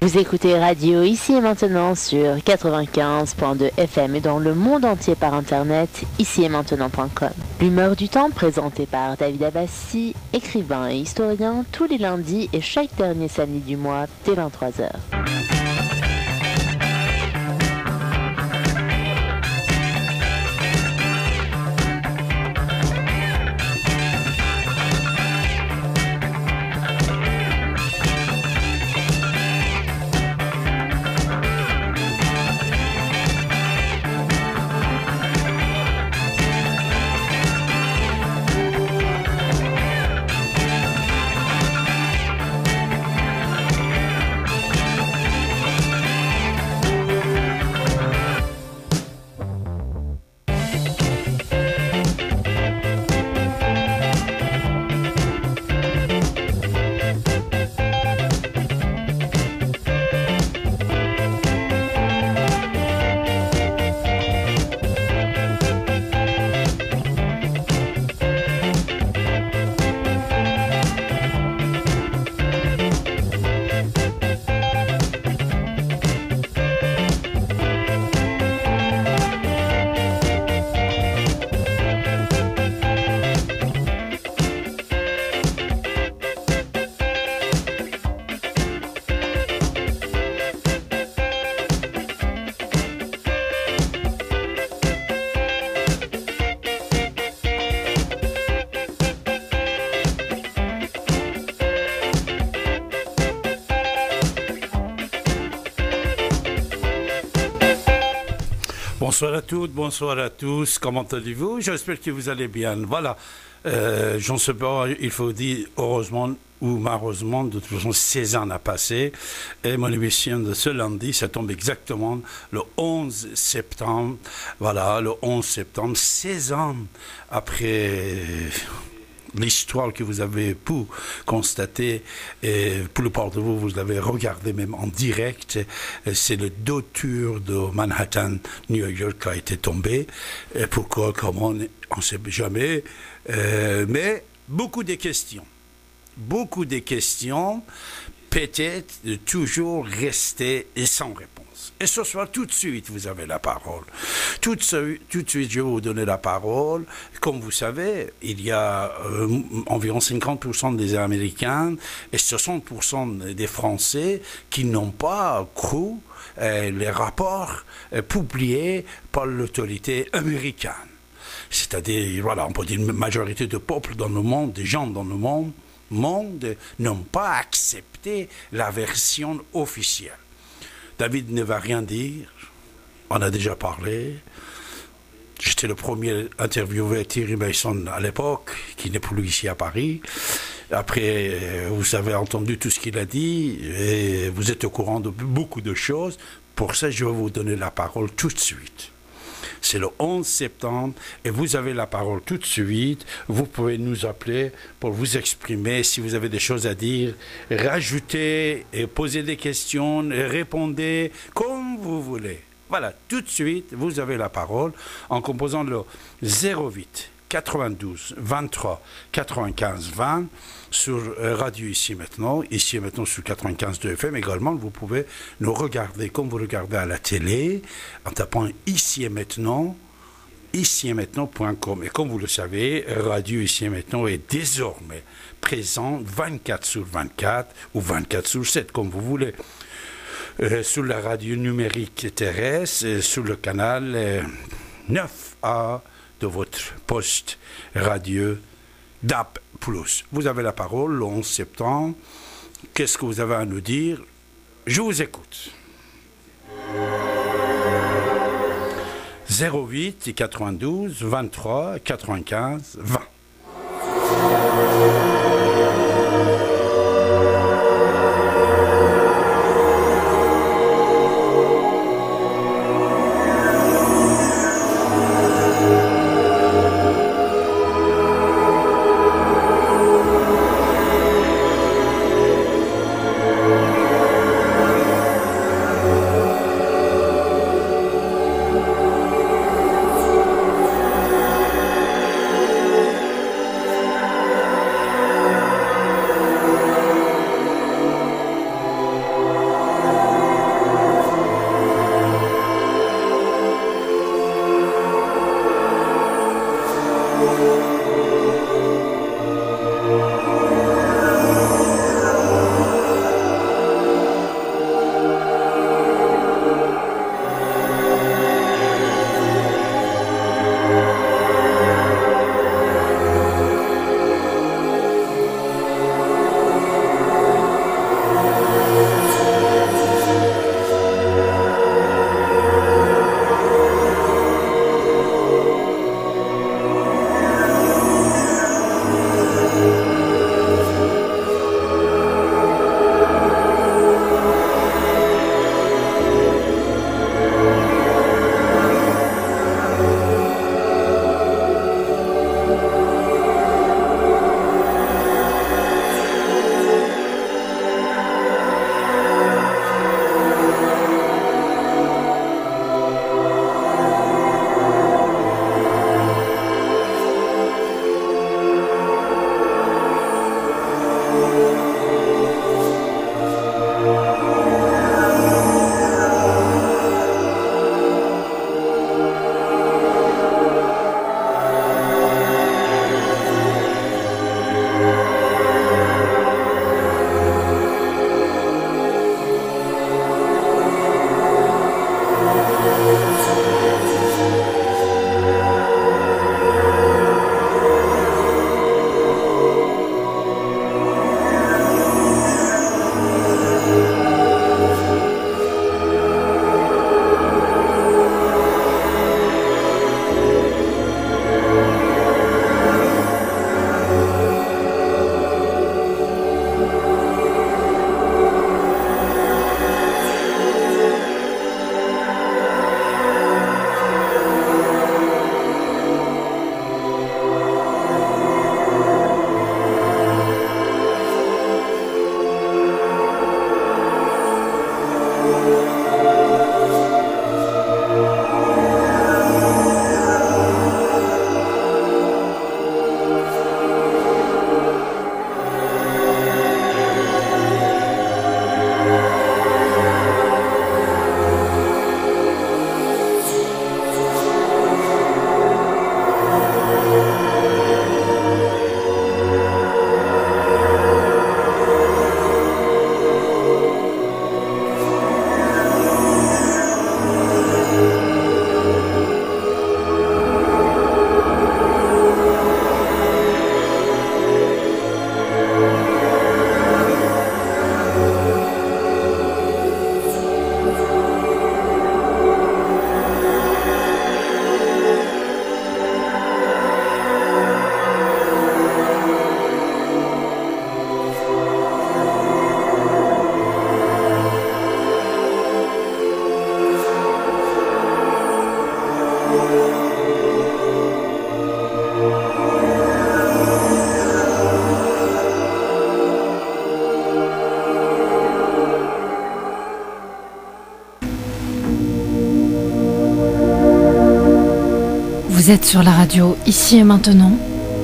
Vous écoutez Radio Ici et Maintenant sur 95.2 FM et dans le monde entier par internet, ici-et-maintenant.com. L'humeur du temps présentée par David Abbassi, écrivain et historien, tous les lundis et chaque dernier samedi du mois dès 23h. Bonsoir à toutes, bonsoir à tous, comment allez-vous? J'espère que vous allez bien. Voilà, je ne sais pas, il faut dire heureusement ou malheureusement, de toute façon 16 ans a passé et mon émission de ce lundi, ça tombe exactement le 11 septembre. Voilà, le 11 septembre, 16 ans après l'histoire que vous avez pu constater, et pour le part de vous, vous l'avez regardé même en direct, c'est le deux tours de Manhattan, New York qui a été tombé. Et pourquoi, comment, on ne sait jamais. Mais beaucoup de questions. Beaucoup de questions, peut-être toujours rester sans réponse. Et ce soir, tout de suite, vous avez la parole. Tout de suite, je vais vous donner la parole. Comme vous savez, il y a environ 50% des Américains et 60% des Français qui n'ont pas cru les rapports publiés par l'autorité américaine. C'est-à-dire, voilà, on peut dire une majorité de peuples dans le monde, des gens dans le monde n'ont pas accepté la version officielle. David ne va rien dire, on a déjà parlé. J'étais le premier interviewé Thierry Mason à l'époque, qui n'est plus ici à Paris. Après, vous avez entendu tout ce qu'il a dit, et vous êtes au courant de beaucoup de choses. Pour ça, je vais vous donner la parole tout de suite. C'est le 11 septembre et vous avez la parole tout de suite. Vous pouvez nous appeler pour vous exprimer si vous avez des choses à dire. Rajoutez et posez des questions, répondez comme vous voulez. Voilà, tout de suite, vous avez la parole en composant le 08 92 23 95 20 sur Radio Ici et Maintenant sur 95.2 FM. Également, vous pouvez nous regarder comme vous regardez à la télé en tapant Ici et Maintenant, ici-et-maintenant.com. Et comme vous le savez, Radio Ici et Maintenant est désormais présent 24 sur 24 ou 24 sur 7, comme vous voulez. Sur la radio numérique terrestre, sur le canal 9A de votre poste radio DAP+. Vous avez la parole le 11 septembre. Qu'est-ce que vous avez à nous dire? Je vous écoute. 08 92 23 95 20. Vous êtes sur la radio Ici et Maintenant.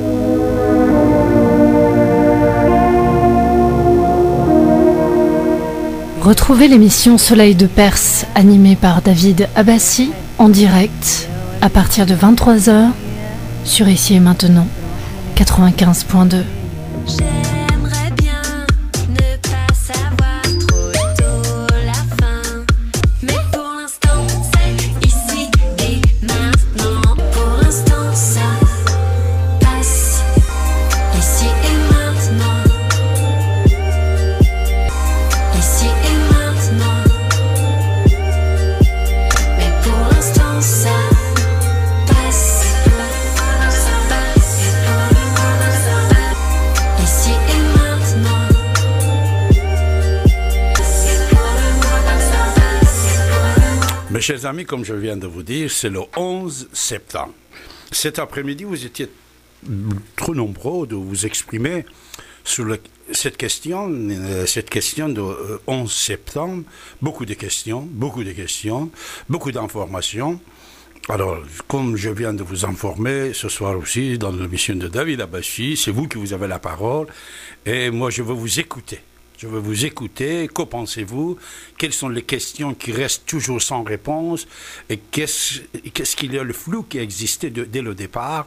Retrouvez l'émission Soleil de Perse, animée par David Abbassi, en direct, à partir de 23h, sur Ici et Maintenant, 95.2. J'aimerais bien ne pas savoir trop tôt la fin, mais pour l'instant c'est ici et maintenant. Pour l'instant ça passe ici et maintenant. Ici et maintenant. Mais pour l'instant ça passe. Ici et maintenant. Mes chers amis, comme je viens de vous dire, c'est le 11 septembre. Cet après-midi, vous étiez trop nombreux de vous exprimer sur cette question de 11 septembre. Beaucoup de questions, beaucoup d'informations. Alors, comme je viens de vous informer ce soir aussi dans l'émission de David Abbassi, c'est vous qui vous avez la parole et moi je veux vous écouter. Je veux vous écouter. Que pensez-vous? Quelles sont les questions qui restent toujours sans réponse? Et qu'est-ce qu'il y a le flou qui existait dès le départ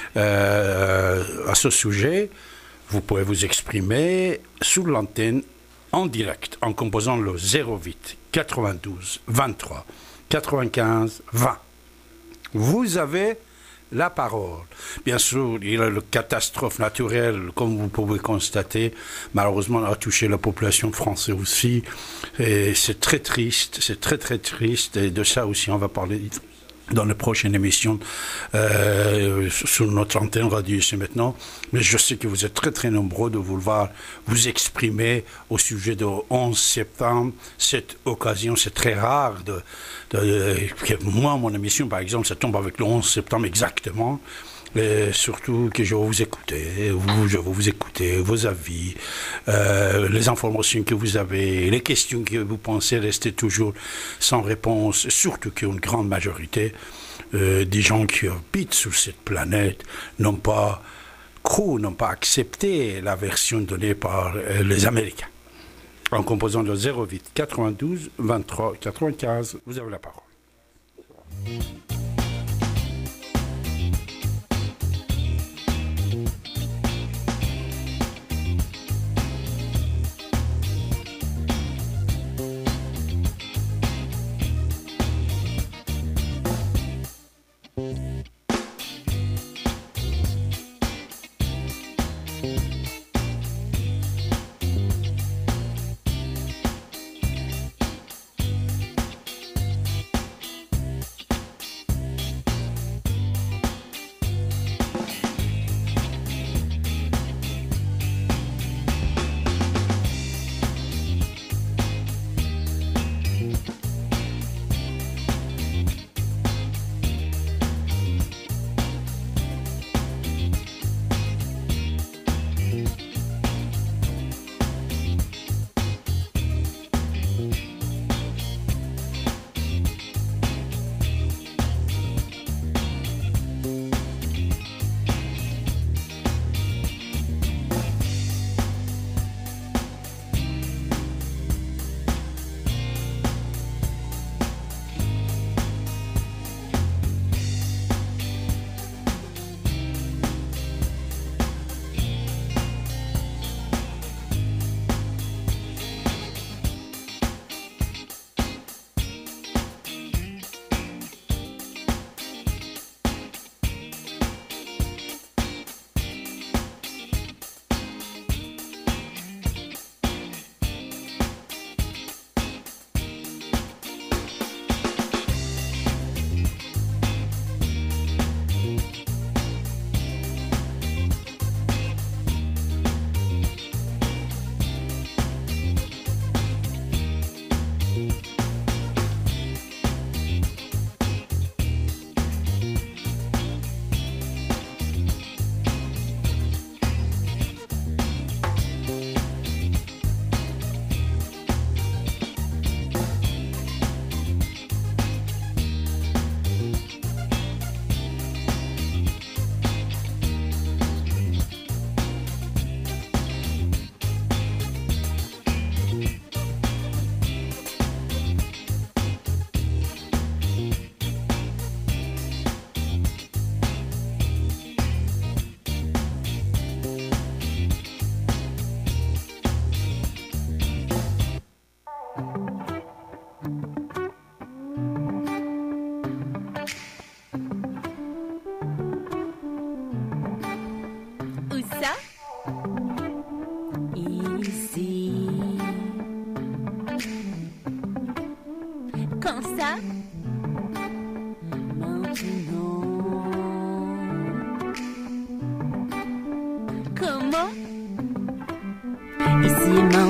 à ce sujet? Vous pouvez vous exprimer sur l'antenne en direct en composant le 08 92 23 95 20. Vous avez la parole. Bien sûr, il y a la catastrophe naturelle, comme vous pouvez constater, malheureusement, a touché la population française aussi. Et c'est très triste, et de ça aussi, on va parler dans la prochaine émission sur notre antenne radio ici maintenant. Mais je sais que vous êtes très nombreux de vouloir vous exprimer au sujet du 11 septembre. Cette occasion, c'est très rare que moi, mon émission, par exemple, ça tombe avec le 11 septembre exactement. Et surtout que je vais vous écouter, je vais vous écouter, vos avis, les informations que vous avez, les questions que vous pensez rester toujours sans réponse, surtout qu'une grande majorité des gens qui habitent sur cette planète n'ont pas accepté la version donnée par les Américains. En composant le 08 92 23 95, vous avez la parole.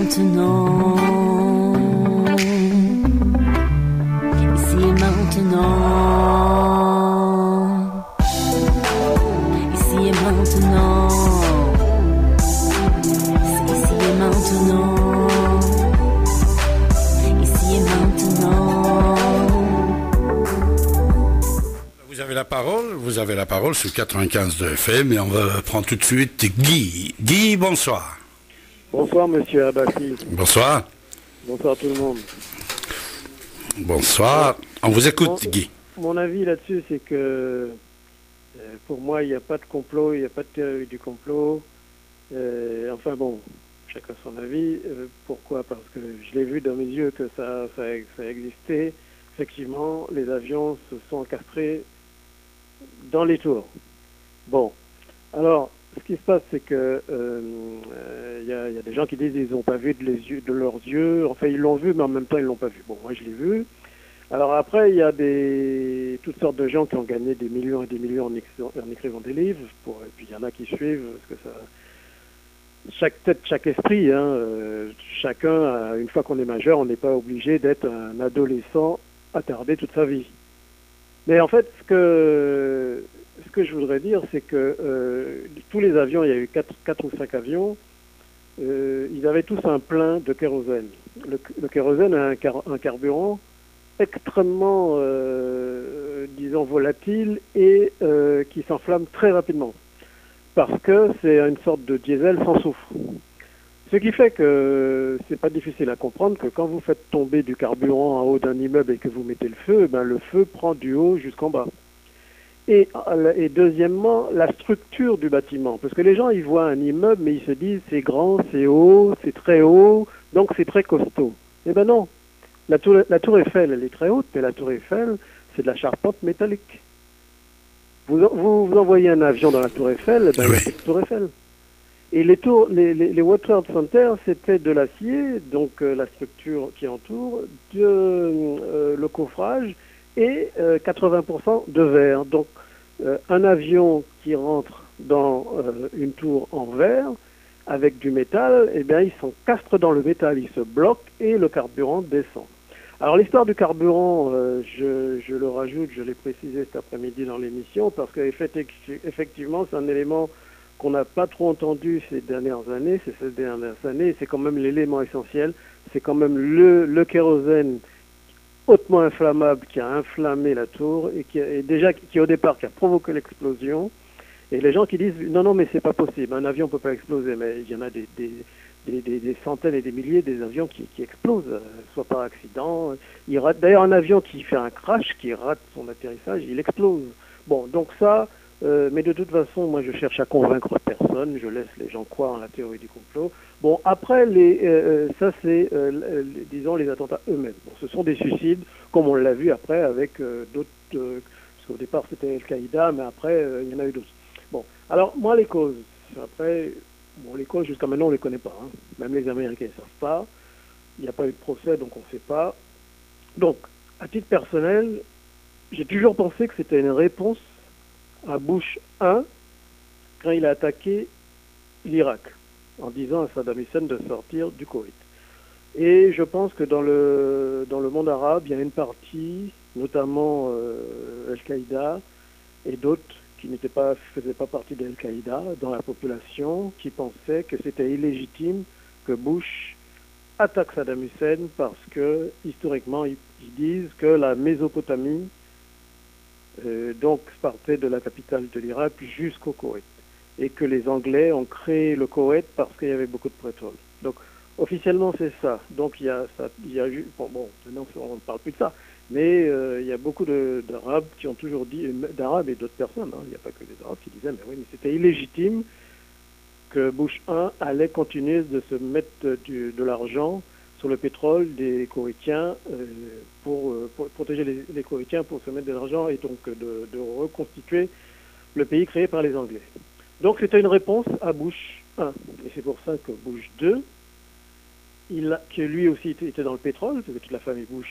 maintenant. Ici et maintenant. Ici et maintenant. C'est ici et maintenant. Ici et maintenant. Vous avez la parole sur 95 de FM et on va prendre tout de suite Guy. Guy, bonsoir. Bonsoir Monsieur Abassi. Bonsoir. Bonsoir tout le monde. Bonsoir. On vous écoute, Guy. Mon avis là-dessus, c'est que pour moi, il n'y a pas de complot, il n'y a pas de théorie du complot. Enfin bon, chacun son avis. Pourquoi? Parce que je l'ai vu dans mes yeux que ça existait. Effectivement, les avions se sont encastrés dans les tours. Bon, alors, ce qui se passe, c'est que y a des gens qui disent qu'ils n'ont pas vu de leurs yeux. Enfin, ils l'ont vu, mais en même temps, ils l'ont pas vu. Bon, moi, je l'ai vu. Alors après, il y a toutes sortes de gens qui ont gagné des millions et des millions en écrivant des livres. Et puis, il y en a qui suivent, parce que ça... Chaque tête, chaque esprit. Hein, chacun, une fois qu'on est majeur, on n'est pas obligé d'être un adolescent attardé toute sa vie. Mais en fait, ce que je voudrais dire, c'est que tous les avions, il y a eu 4 ou 5 avions, ils avaient tous un plein de kérosène. Le kérosène a un carburant extrêmement, disons, volatile et qui s'enflamme très rapidement. Parce que c'est une sorte de diesel sans soufre. Ce qui fait que c'est pas difficile à comprendre que quand vous faites tomber du carburant en haut d'un immeuble et que vous mettez le feu, ben le feu prend du haut jusqu'en bas. Et deuxièmement, la structure du bâtiment. Parce que les gens, ils voient un immeuble, mais ils se disent c'est grand, c'est haut, c'est très haut, donc c'est très costaud. Eh ben non. La tour Eiffel, elle est très haute, mais la tour Eiffel, c'est de la charpente métallique. Vous envoyez un avion dans la tour Eiffel, ben, Oui. c'est la tour Eiffel. Et les World Trade Center, c'était de l'acier, donc la structure qui entoure, le coffrage et 80% de verre. Donc un avion qui rentre dans une tour en verre avec du métal, eh bien il s'encastre dans le métal, il se bloque et le carburant descend. Alors l'histoire du carburant, je le rajoute, je l'ai précisé cet après-midi dans l'émission, parce qu'effectivement c'est un élément qu'on n'a pas trop entendu ces dernières années, c'est quand même l'élément essentiel, c'est quand même le kérosène hautement inflammable qui a inflammé la tour et qui au départ qui a provoqué l'explosion. Et les gens qui disent non mais c'est pas possible, un avion peut pas exploser, mais il y en a des centaines et des milliers des avions qui explosent, soit par accident. D'ailleurs un avion qui fait un crash, qui rate son atterrissage, il explose. Bon, donc ça. Mais de toute façon, moi je cherche à convaincre personne, je laisse les gens croire en la théorie du complot. Bon, après, ça c'est, disons, les attentats eux-mêmes. Bon, ce sont des suicides, comme on l'a vu après avec d'autres, parce qu'au départ c'était Al-Qaïda, mais après il y en a eu d'autres. Bon, alors moi les causes, après, les causes jusqu'à maintenant on les connaît pas, hein. Même les Américains ne savent pas, il n'y a pas eu de procès donc on ne sait pas. Donc, à titre personnel, j'ai toujours pensé que c'était une réponse à Bush 1 quand il a attaqué l'Irak en disant à Saddam Hussein de sortir du Koweït. Et je pense que dans le monde arabe, il y a une partie, notamment Al-Qaïda et d'autres qui faisaient pas partie d'Al-Qaïda dans la population, qui pensaient que c'était illégitime que Bush attaque Saddam Hussein parce que historiquement ils disent que la Mésopotamie donc partait de la capitale de l'Irak jusqu'au Koweït. Et que les Anglais ont créé le Koweït parce qu'il y avait beaucoup de pétrole. Donc officiellement c'est ça. Donc il y a eu, bon maintenant on ne parle plus de ça, mais il y a beaucoup d'Arabes qui ont toujours dit, d'Arabes et d'autres personnes, hein, il n'y a pas que des Arabes qui disaient, mais oui, mais c'était illégitime que Bush 1 allait continuer de se mettre de l'argent sur le pétrole des Koweïtiens pour protéger les Koweïtiens, pour se mettre de l'argent et donc de reconstituer le pays créé par les Anglais. Donc c'était une réponse à Bush 1. Et c'est pour ça que Bush 2, que lui aussi était dans le pétrole, parce que toute la famille Bush,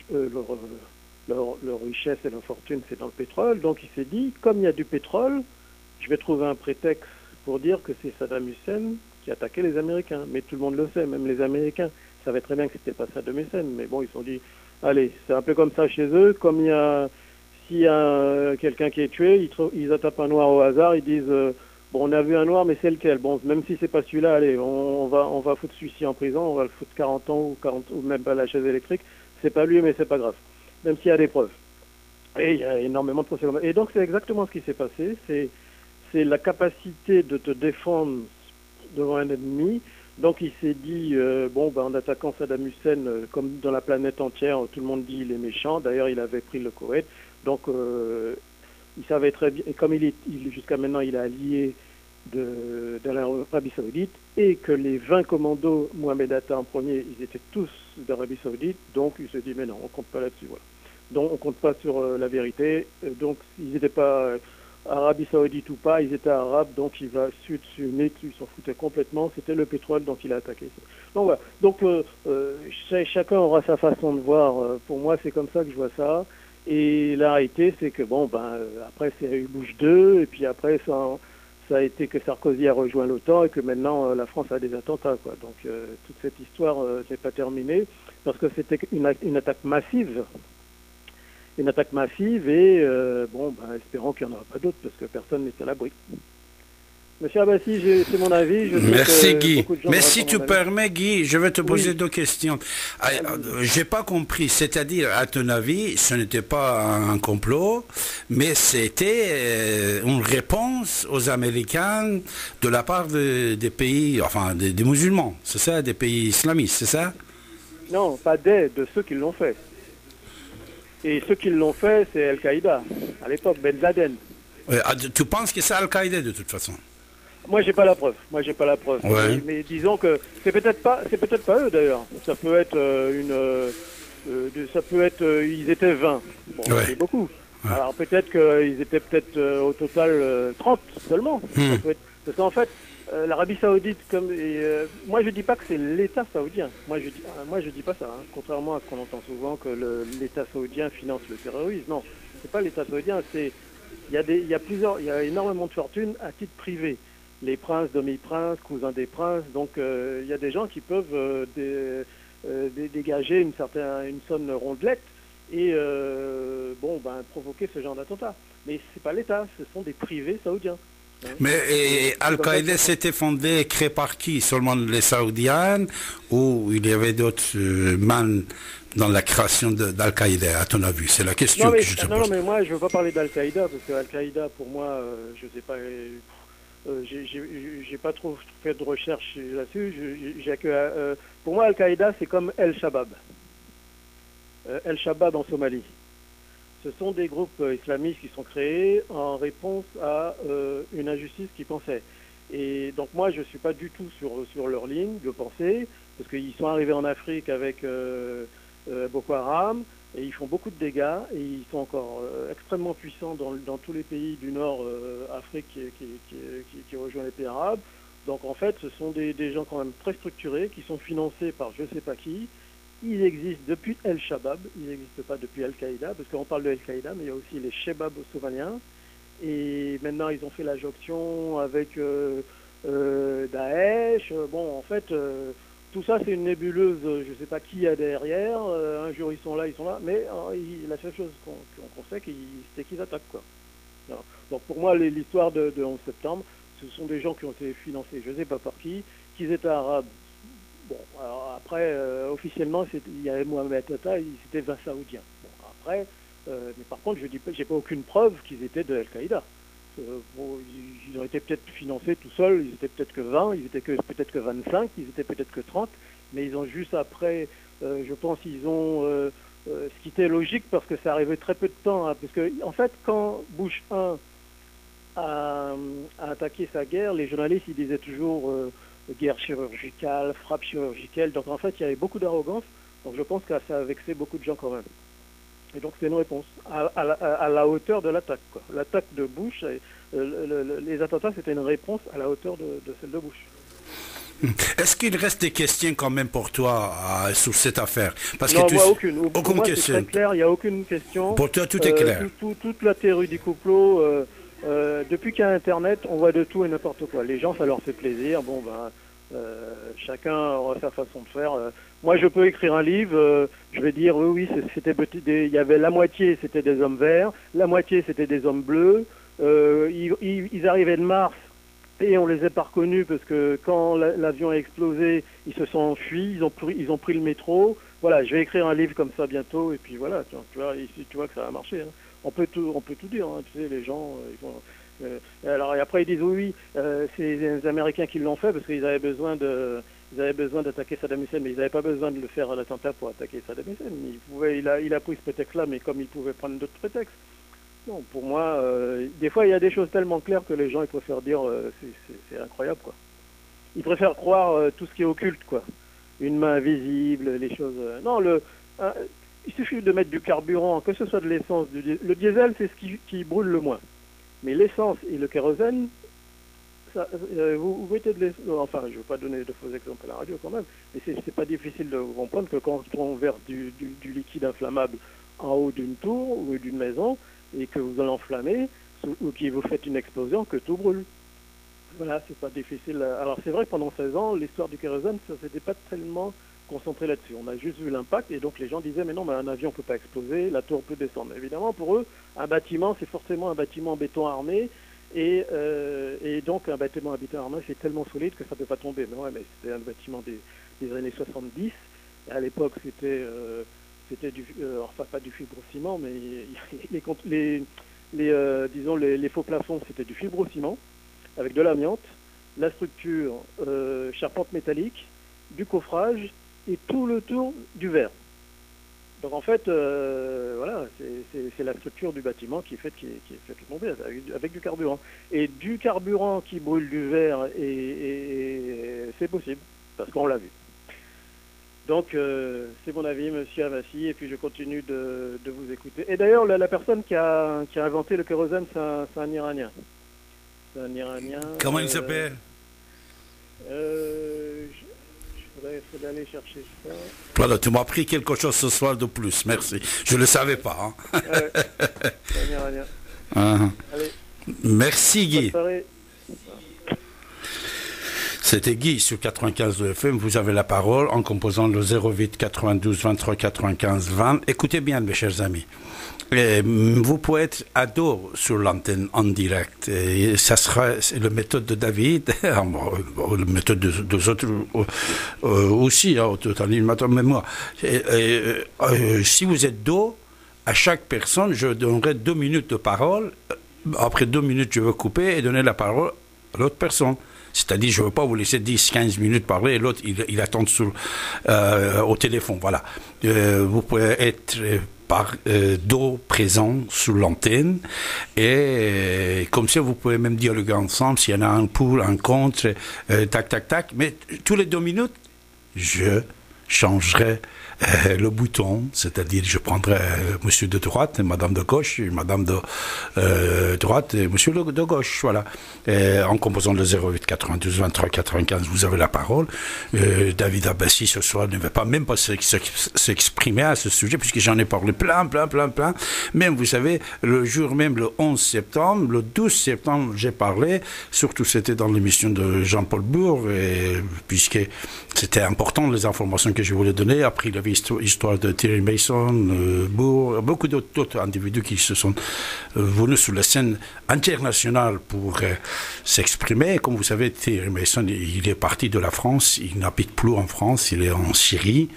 leur richesse et leur fortune, c'est dans le pétrole. Donc il s'est dit, comme il y a du pétrole, je vais trouver un prétexte pour dire que c'est Saddam Hussein qui attaquait les Américains. Mais tout le monde le sait, même les Américains savaient très bien que c'était pas Saddam Hussein. Mais bon, ils se sont dit, allez, c'est un peu comme ça chez eux. Comme s'il y a quelqu'un qui est tué, ils attrapent un noir au hasard, ils disent, bon, on a vu un noir, mais c'est lequel? Bon, même si c'est pas celui-là, allez, on va foutre celui-ci en prison, on va le foutre 40 ans ou même pas la chaise électrique. C'est pas lui, mais c'est pas grave. Même s'il y a des preuves. Et il y a énormément de procès. Et donc c'est exactement ce qui s'est passé. C'est la capacité de te défendre devant un ennemi. Donc il s'est dit, en attaquant Saddam Hussein, comme dans la planète entière, tout le monde dit il est méchant. D'ailleurs, il avait pris le Koweït. Donc il savait très bien, et comme jusqu'à maintenant il est allié de l'Arabie Saoudite, et que les 20 commandos Mohamed Atta en premier, ils étaient tous d'Arabie Saoudite. Donc il se dit, mais non, on compte pas là-dessus. Voilà. Donc on compte pas sur la vérité. Donc ils n'étaient pas Arabie Saoudite ou pas, ils étaient arabes, donc il va sud, sunnite, ils s'en foutaient complètement. C'était le pétrole dont il a attaqué. Donc voilà. Donc chacun aura sa façon de voir. Pour moi, c'est comme ça que je vois ça. Et la réalité, c'est que après c'est eu Bush 2, et puis après ça a été que Sarkozy a rejoint l'OTAN et que maintenant la France a des attentats, quoi. Donc toute cette histoire n'est pas terminée parce que c'était une attaque massive. Une attaque massive et espérons qu'il n'y en aura pas d'autres parce que personne n'est à l'abri. Monsieur Abbassi, c'est mon avis. Merci Guy. Mais si tu permets Guy, je vais te poser deux questions. J'ai pas compris, c'est-à-dire à ton avis, ce n'était pas un complot, mais c'était une réponse aux Américains de la part des pays, enfin des musulmans, c'est ça, des pays islamistes, c'est ça? Non, pas de ceux qui l'ont fait. Et ceux qui l'ont fait, c'est Al-Qaïda, à l'époque, Ben Laden. Tu penses que c'est Al-Qaïda de toute façon? Moi, j'ai pas la preuve. Ouais. Mais disons que c'est peut-être pas eux d'ailleurs. Ça peut être ils étaient 20. Bon, ouais. C'est beaucoup. Ouais. Alors peut-être qu'ils étaient au total 30 seulement. Parce qu'en fait, l'Arabie Saoudite, moi je dis pas que c'est l'État saoudien. Moi je dis pas ça. Hein. Contrairement à ce qu'on entend souvent que l'État saoudien finance le terrorisme. Non, c'est pas l'État saoudien. Il y a énormément de fortunes à titre privé. Les princes, demi-princes, cousins des princes. Donc il y a des gens qui peuvent dégager une somme rondelette et provoquer ce genre d'attentat. Mais c'est pas l'État, ce sont des privés saoudiens. Mais Al-Qaïda s'était fondé, créé par qui? Seulement les Saoudiens ou il y avait d'autres mains dans la création d'Al-Qaïda, à ton avis? C'est la question que je te pose. Non, mais moi je veux pas parler d'Al-Qaïda parce que Al-Qaïda pour moi, je sais pas, j'ai pas trop fait de recherche là-dessus. Pour moi Al-Qaïda c'est comme El-Shabaab. El-Shabaab en Somalie. Ce sont des groupes islamistes qui sont créés en réponse à une injustice qu'ils pensaient. Et donc moi, je ne suis pas du tout sur leur ligne de pensée, parce qu'ils sont arrivés en Afrique avec Boko Haram, et ils font beaucoup de dégâts, et ils sont encore extrêmement puissants dans tous les pays du Nord Afrique qui rejoignent les pays arabes. Donc en fait, ce sont des gens quand même très structurés, qui sont financés par je ne sais pas qui. Ils existent depuis El-Shabaab, ils n'existent pas depuis Al-Qaïda, parce qu'on parle de Al-Qaïda, mais il y a aussi les Shebab somaliens. Et maintenant, ils ont fait la jonction avec Daesh. Bon, en fait, tout ça, c'est une nébuleuse, je ne sais pas qui y a derrière. Un jour, ils sont là, mais la seule chose qu'on sait, c'est qu'ils attaquent, quoi. Alors, donc, pour moi, l'histoire de 11 septembre, ce sont des gens qui ont été financés, je ne sais pas par qui, qu'ils étaient arabes. Bon, alors après, officiellement, il y avait Mohamed Atta, c'était 20 Saoudiens. Bon, après, mais par contre, j'ai pas aucune preuve qu'ils étaient de Al-Qaïda. Ils ont été peut-être financés tout seuls, ils étaient peut-être que 20, ils étaient peut-être que 25, ils étaient peut-être que 30, mais ils ont juste après, je pense, ils ont, ce qui était logique parce que ça arrivait très peu de temps, hein, parce que en fait, quand Bush 1 a attaqué sa guerre, les journalistes, ils disaient toujours guerre chirurgicale, frappe chirurgicale. Donc en fait, il y avait beaucoup d'arrogance. Donc je pense que ça a vexé beaucoup de gens quand même. Et donc c'est une réponse à la hauteur de l'attaque. L'attaque de Bush, les attentats, c'était une réponse à la hauteur de celle de Bush. Est-ce qu'il reste des questions quand même pour toi sur cette affaire? Parce non, que moi, aucune. Aucune pour moi, question. C'est très clair, il n'y a aucune question. Pour toi, tout est clair. Toute la théorie du complot, depuis qu'il y a Internet, on voit de tout et n'importe quoi. Les gens, ça leur fait plaisir. Bon, Chacun aura sa façon de faire. Moi, je peux écrire un livre, je vais dire, oui, c'était il y avait la moitié, c'était des hommes verts, la moitié, c'était des hommes bleus. Ils arrivaient de Mars et on les a pas reconnus parce que quand l'avion a explosé, ils se sont enfuis, ils ont pris le métro. Voilà, je vais écrire un livre comme ça bientôt et puis voilà, tu vois, ici, tu vois que ça va marcher. Hein. On peut tout dire, hein, tu sais, les gens, ils vont... alors et après ils disent oui, c'est les Américains qui l'ont fait parce qu'ils avaient besoin d'attaquer Saddam Hussein, mais ils n'avaient pas besoin de le faire à l'attentat pour attaquer Saddam Hussein. Il a pris ce prétexte-là, mais comme il pouvait prendre d'autres prétextes. Non, pour moi, des fois il y a des choses tellement claires que les gens ils préfèrent dire c'est incroyable quoi. Ils préfèrent croire tout ce qui est occulte quoi, une main invisible, les choses. Non, il suffit de mettre du carburant, que ce soit de l'essence, le diesel c'est ce qui brûle le moins. Mais l'essence et le kérosène, ça, vous mettez de l'essence. Enfin, je ne veux pas donner de faux exemples à la radio quand même, mais c'est pas difficile de comprendre que quand on verse du liquide inflammable en haut d'une tour ou d'une maison et que vous l'enflammez ou que vous faites une explosion, que tout brûle. Voilà, c'est pas difficile. Alors c'est vrai que pendant 16 ans, l'histoire du kérosène, ça s'était pas tellement concentré là-dessus. On a juste vu l'impact et donc les gens disaient mais non, mais un avion peut pas exploser, la tour peut descendre. Évidemment, pour eux, un bâtiment, c'est forcément un bâtiment en béton armé et donc un bâtiment en béton armé, c'est tellement solide que ça peut pas tomber. Mais ouais, mais c'était un bâtiment des années 70. Et à l'époque, c'était du, enfin pas du fibrociment, mais disons les faux plafonds, c'était du fibrociment avec de l'amiante, la structure charpente métallique, du coffrage et tout le tour du verre. Donc en fait, voilà, c'est la structure du bâtiment qui est faite tomber avec du carburant. Et du carburant qui brûle du verre, et c'est possible, parce qu'on l'a vu. Donc c'est mon avis, monsieur Avassi, et puis je continue de vous écouter. Et d'ailleurs, la personne qui a inventé le kérosène, c'est un Iranien. C'est un Iranien. Comment il s'appelle? Il faudrait aller chercher ça. Voilà, tu m'as appris quelque chose ce soir de plus, merci. Je ne le savais pas. Hein. C'est un Iranien. Allez. Merci Guy. Bonne soirée. C'était Guy sur 95 de FM. Vous avez la parole en composant le 08 92 23 95 20. Écoutez bien, mes chers amis. Vous pouvez être ado sur l'antenne en direct. Et ça sera la méthode de David, la méthode des autres aussi, au total, mais moi. Si vous êtes dos, à chaque personne, je donnerai 2 minutes de parole. Après 2 minutes, je vais couper et donner la parole à l'autre personne. C'est-à-dire, je ne veux pas vous laisser 10-15 minutes parler et l'autre, il attend au téléphone. Voilà. Vous pouvez être par dos présent sur l'antenne et comme ça, vous pouvez même dialoguer ensemble s'il y en a un pour, un contre, tac, tac, tac. Mais tous les 2 minutes, je changerai le bouton, c'est-à-dire je prendrai monsieur de droite et madame de gauche, et madame de droite et monsieur de gauche, voilà. En composant le 08 92 23 95, vous avez la parole. David Abassi ce soir ne va pas même pas s'exprimer à ce sujet puisque j'en ai parlé plein. Même, vous savez, le jour même, le 11 septembre, le 12 septembre, j'ai parlé, surtout c'était dans l'émission de Jean-Paul Bourg, puisque c'était important les informations que je voulais donner. Après, il avait l'histoire de Thierry Mason, Bourg, beaucoup d'autres individus qui se sont venus sur la scène internationale pour s'exprimer. Comme vous savez, Thierry Mason, il est parti de la France, il n'habite plus en France, il est en Syrie.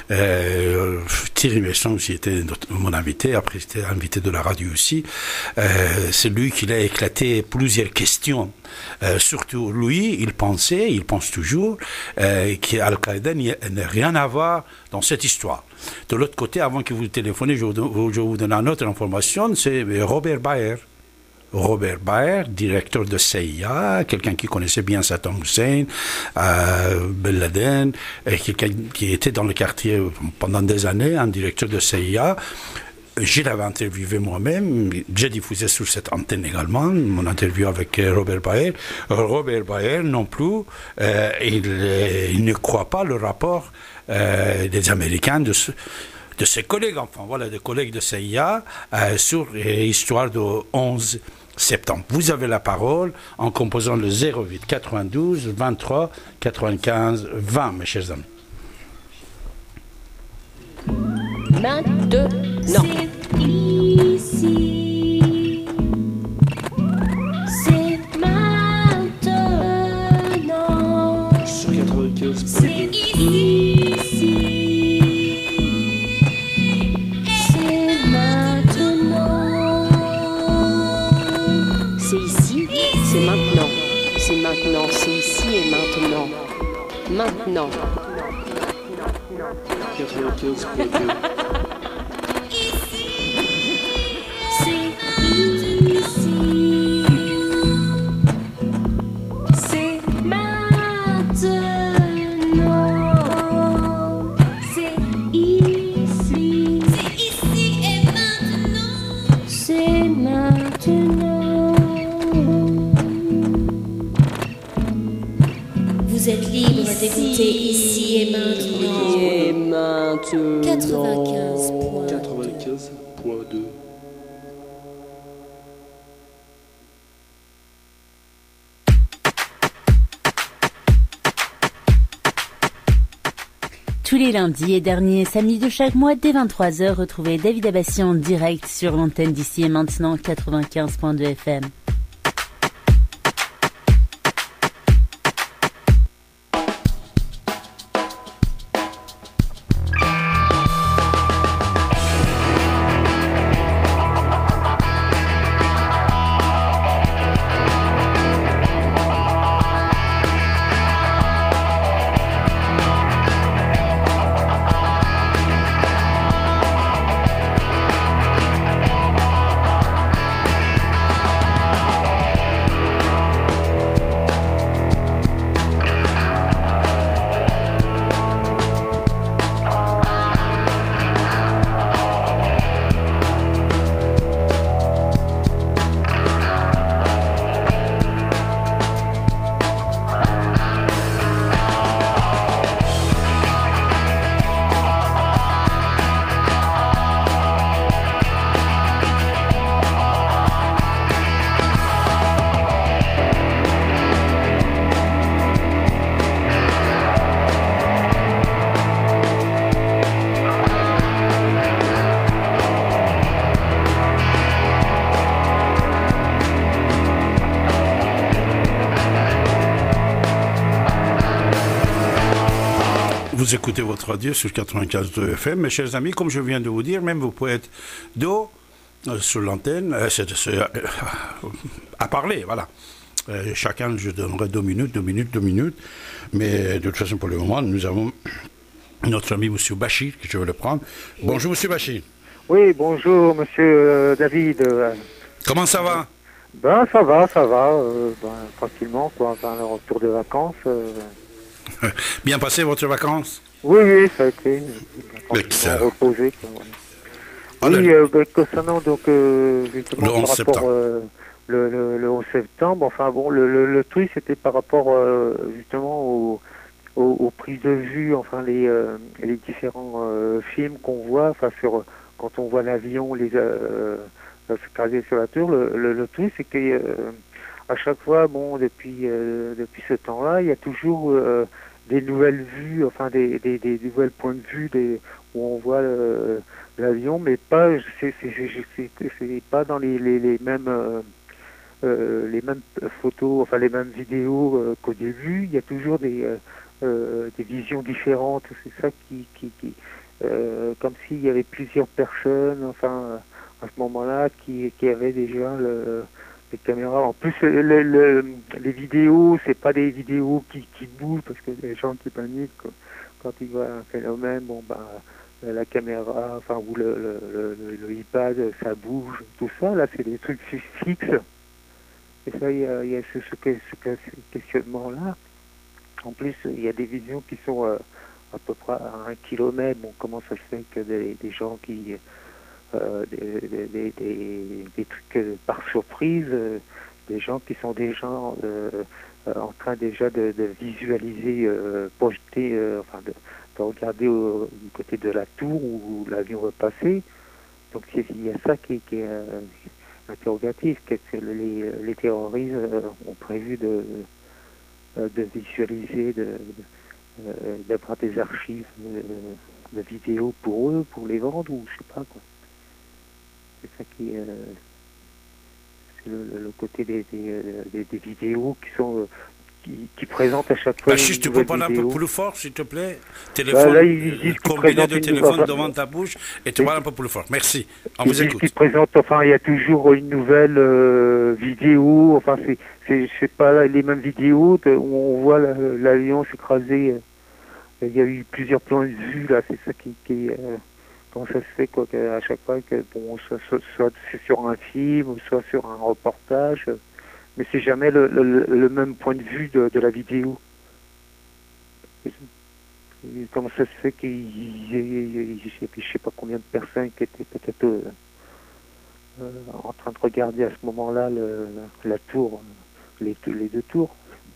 Thierry Mason aussi était mon invité, après c'était invité de la radio aussi. C'est lui qui a éclaté plusieurs questions. Surtout lui, il pense toujours qu'Al-Qaïda n'a rien à voir dans cette histoire. De l'autre côté, avant que vous téléphonez, je vous donne une autre information, c'est Robert Baer. Robert Baer, directeur de CIA, quelqu'un qui connaissait bien Saddam Hussein, Ben Laden, quelqu'un qui était dans le quartier pendant des années, un directeur de CIA. Je l'avais interviewé moi-même, j'ai diffusé sur cette antenne également, mon interview avec Robert Baer. Robert Baer non plus, il ne croit pas le rapport des Américains de ses collègues, enfin voilà, des collègues de CIA sur l'histoire de 11 septembre. Vous avez la parole en composant le 08 92 23 95 20, mes chers amis. Maintenant. C'est ici. C'est maintenant. Sur 95. C'est ici. C'est maintenant. C'est ici, c'est maintenant. C'est maintenant, c'est ici et maintenant. Maintenant. 95.2. C'est ici. C'est maintenant. C'est ici. C'est ici et maintenant. C'est maintenant. Vous êtes libre d'écouter ici et maintenant. Et maintenant. 95.2. Tous les lundis et derniers samedis de chaque mois, dès 23h, retrouvez David Abbassi en direct sur l'antenne d'ici et maintenant 95.2 FM. Vous écoutez votre radio sur 95.2 FM. Mes chers amis, comme je viens de vous dire, même vous pouvez être sur l'antenne, à parler, voilà. Chacun, je donnerai 2 minutes. Mais de toute façon, pour le moment, nous avons notre ami M. Bachir, que je vais le prendre. Bonjour, M. Bachir. Oui, bonjour, monsieur David. Comment ça va? Ben, ça va, tranquillement, quoi. Enfin, le retour de vacances. Bien passé votre vacances? Oui, ça a été Excellent. reposé. Quoi, voilà. Alors, Oui, concernant donc justement le 11 par rapport septembre. le 11 septembre, enfin bon, le truc c'était par rapport justement aux prises de vue, enfin les différents films qu'on voit, enfin sur quand on voit l'avion se craser sur la tour, le truc c'est que à chaque fois, bon, depuis ce temps-là, il y a toujours des nouvelles vues, enfin des nouvelles points de vue où on voit l'avion, mais pas, c'est pas dans les mêmes photos, enfin les mêmes vidéos qu'au début. Il y a toujours des visions différentes. C'est ça qui comme s'il y avait plusieurs personnes, enfin à ce moment-là, qui avaient déjà les caméras. En plus, les vidéos, c'est pas des vidéos qui bougent, parce que les gens qui paniquent quand ils voient un phénomène, bon bah la caméra, enfin ou le iPad, ça bouge, tout ça. Là, c'est des trucs fixes. Et ça, il y a ce questionnement-là. En plus, il y a des visions qui sont à peu près à 1 kilomètre. Bon, comment ça se fait que des gens qui des trucs par surprise, des gens qui sont déjà en train déjà de visualiser, projeter, enfin de regarder du côté de la tour où l'avion va passer. Donc il y a ça qui est interrogatif. Qu'est-ce que les terroristes ont prévu de visualiser, d'avoir des archives de vidéos pour eux, pour les vendre, ou je sais pas quoi. C'est ça qui c'est le côté des vidéos qui sont qui présentent à chaque fois. Bachir, tu peux parler un peu plus fort, s'il te plaît? Téléphone, là, ils disent combiné de téléphone devant ta bouche, et tu parles un peu plus fort. Merci. On vous écoute. Ils présentent, enfin, il y a toujours une nouvelle vidéo, enfin, c'est pas les mêmes vidéos où on voit l'avion s'écraser. Il y a eu plusieurs plans de vue, là, c'est ça qui comment ça se fait, quoi, à chaque fois que, bon, soit c'est sur un film, soit sur un reportage, mais c'est jamais le même point de vue de la vidéo. Comment ça se fait qu'il y ait, je sais pas combien de personnes qui étaient peut-être en train de regarder à ce moment-là la tour, les deux tours.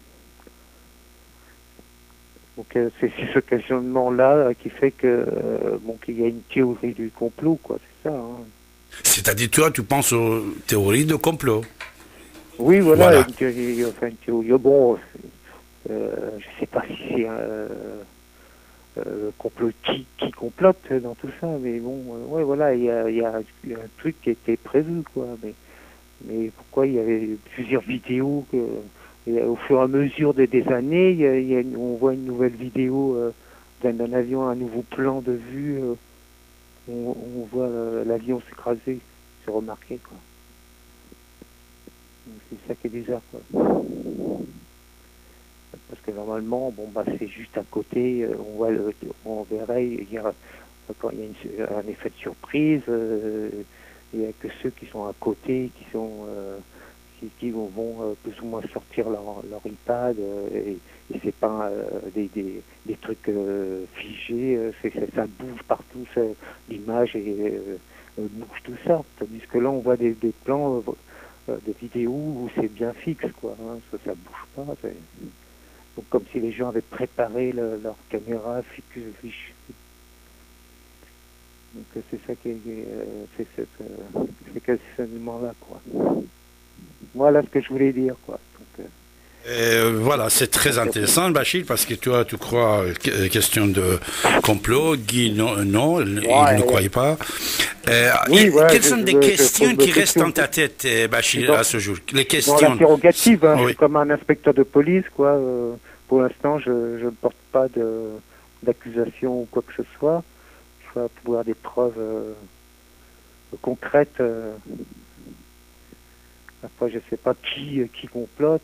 Donc c'est ce questionnement-là qui fait que qu'il y a une théorie du complot, quoi, c'est ça. Hein. C'est-à-dire, toi, tu penses aux théories de complot? Oui, voilà. Une théorie, enfin, une théorie. Bon, je sais pas si c'est complot qui complote dans tout ça, mais bon, ouais, voilà, il y a un truc qui était prévu, quoi. Mais pourquoi il y avait plusieurs vidéos et au fur et à mesure des années, on voit une nouvelle vidéo d'un avion, un nouveau plan de vue, on voit l'avion s'écraser, se remarquer, quoi. C'est ça qui est bizarre, quoi. Parce que normalement, bon, bah, c'est juste à côté, on verrait, quand il y a un effet de surprise, il n'y a que ceux qui sont à côté, qui vont plus ou moins sortir leur iPad, et c'est pas des trucs figés, ça bouge partout, l'image bouge tout ça. Tandis que là, on voit des plans de vidéos où c'est bien fixe, quoi. Hein, ça bouge pas. Donc comme si les gens avaient préparé leur caméra fixe. Donc c'est ça qui est c'est questionnement-là, quoi. Voilà ce que je voulais dire, quoi. Donc, voilà, c'est très intéressant, Bachir, parce que toi, tu crois question de complot. Guy, non, il ne croyait pas. Oui, quelles sont des questions qui restent dans ta tête, Bachir, à ce jour? Les questions. Dans l'interrogative, hein, oui. Je suis comme un inspecteur de police, quoi. Pour l'instant, je ne porte pas d'accusation ou quoi que ce soit. Il faut pouvoir des preuves concrètes. Après, je ne sais pas qui complote.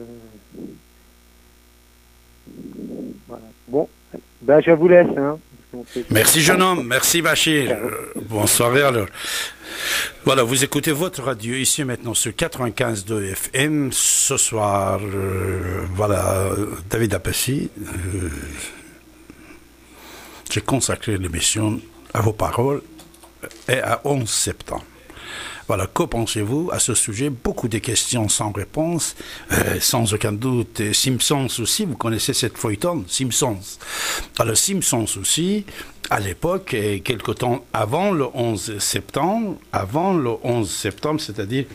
Voilà. Bon, ben, je vous laisse. Hein. Merci, jeune homme. Merci, Bachir. Bonne soirée, alors. Voilà, vous écoutez votre radio ici maintenant sur 95.2 FM. Ce soir, voilà, David Abbassi. J'ai consacré l'émission à vos paroles et à 11 septembre. Voilà, que pensez-vous à ce sujet? Beaucoup de questions sans réponse, sans aucun doute. Simpsons aussi, vous connaissez cette feuilleton, Simpsons. Alors, Simpsons aussi, à l'époque, et quelque temps avant le 11 septembre, c'est-à-dire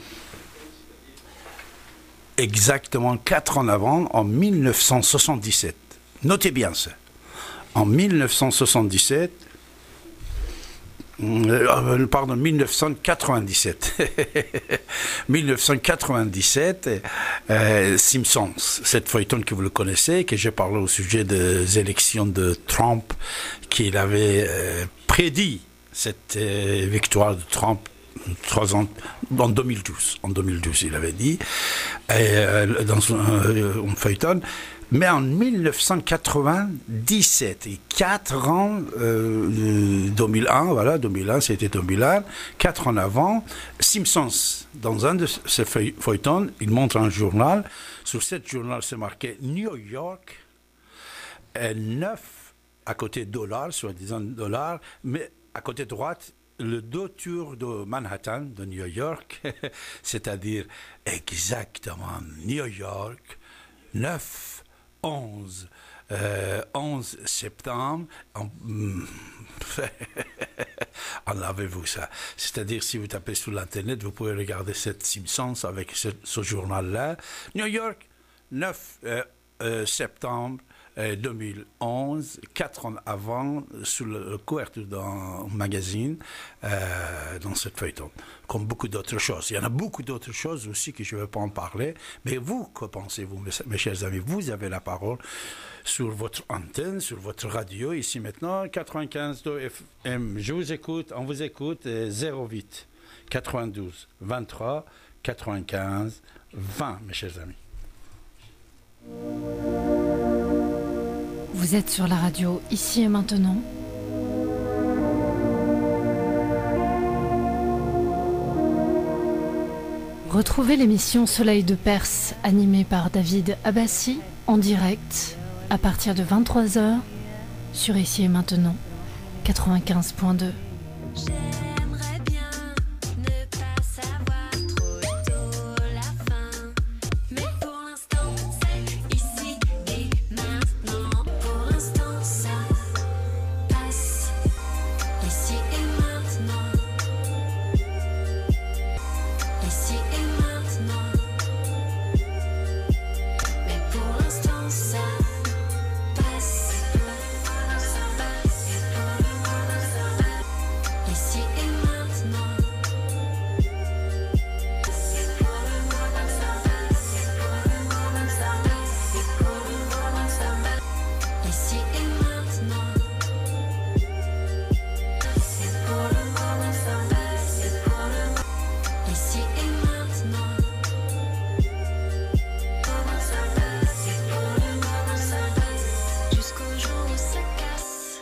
exactement 4 ans avant, en 1977. Notez bien ça. En 1977, pardon, 1997. 1997, Simpsons, cette feuilleton que vous le connaissez, que j'ai parlé au sujet des élections de Trump, qu'il avait prédit cette victoire de Trump 3 ans, en 2012. En 2012, il avait dit, dans un feuilleton. Mais en 1997, et 4 ans, 2001, voilà, 2001, c'était 2001, 4 ans avant, Simpsons, dans un de ces feuilletons, il montre un journal. Sur ce journal, c'est marqué New York, 9 à côté $, soi-disant $, mais à côté droite, le 2 tours de Manhattan, de New York, c'est-à-dire exactement New York, 11 septembre en avez-vous ça? C'est-à-dire, si vous tapez sur l'Internet, vous pouvez regarder cette Simpsons avec ce journal-là. New York, 9 septembre 2011, 4 ans avant, sous le couverture d'un magazine, dans cette feuilleton, comme beaucoup d'autres choses. Il y en a beaucoup d'autres choses aussi que je ne vais pas en parler, mais vous, que pensez-vous, mes chers amis? Vous avez la parole sur votre antenne, sur votre radio, ici maintenant, 95.2 FM. Je vous écoute, on vous écoute, 08 92 23 95 20, mes chers amis. Vous êtes sur la radio Ici et Maintenant. Retrouvez l'émission Soleil de Perse animée par David Abbassi en direct à partir de 23h sur Ici et Maintenant 95.2. J'aimerais bien ne pas savoir trop tôt la fin, mais pour l'instant c'est ici et maintenant. Pour l'instant ça passe ici et maintenant. Ici et maintenant. Mais pour l'instant ça passe. Ici et maintenant. Ici et maintenant. Ici et maintenant. Jusqu'au jour où ça casse.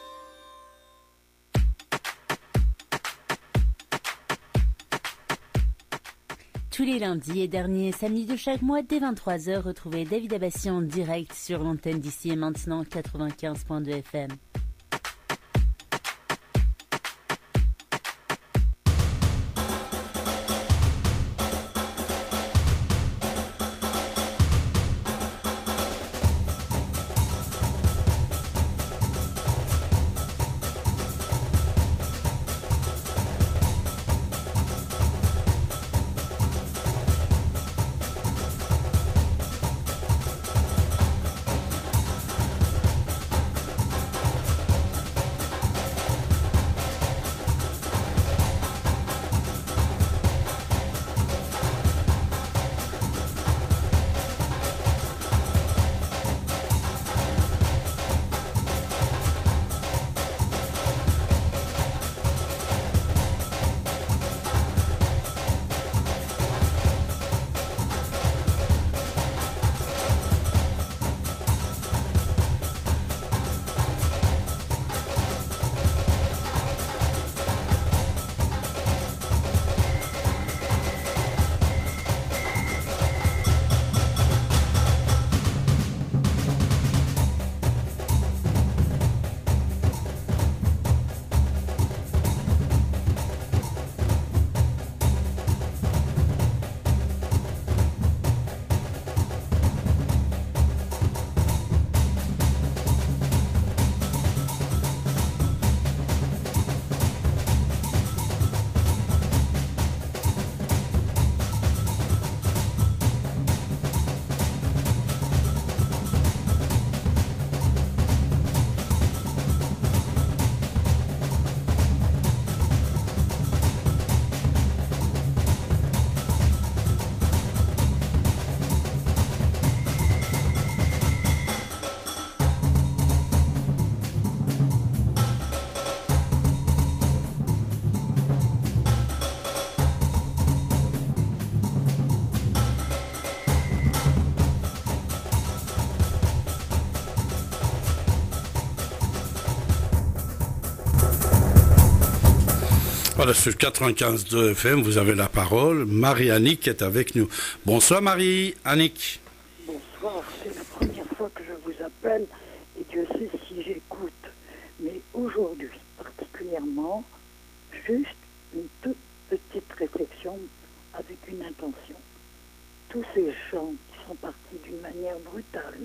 Tous les lundis et derniers samedis de chaque mois, dès 23h, retrouvez David Abbassi en direct sur l'antenne d'Ici et Maintenant 95.2 FM. Voilà, sur 95.2 FM, vous avez la parole. Marie-Annick est avec nous. Bonsoir Marie-Annick. Bonsoir, c'est la première fois que je vous appelle et Dieu sait si j'écoute. Mais aujourd'hui, particulièrement, juste une toute petite réflexion avec une intention. Tous ces gens qui sont partis d'une manière brutale,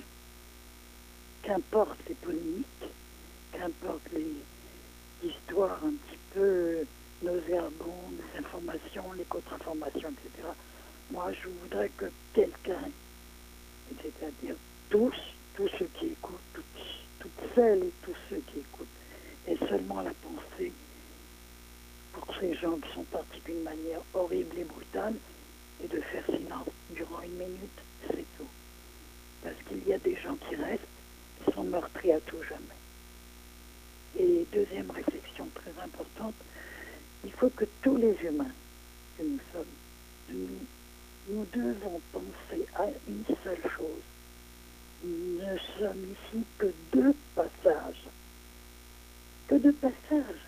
qu'importe les polémiques, qu'importe les histoires un petit peu nauséabond, des informations, les contre-informations, etc. Moi, je voudrais que quelqu'un, c'est-à-dire tous ceux qui écoutent, toutes celles et tous ceux qui écoutent, aient seulement la pensée pour ces gens qui sont partis d'une manière horrible et brutale, et de faire silence durant 1 minute, c'est tout. Parce qu'il y a des gens qui restent, qui sont meurtris à tout jamais. Et deuxième réflexion très importante, il faut que tous les humains que nous sommes, nous devons penser à une seule chose. Nous ne sommes ici que deux passages. Que deux passages.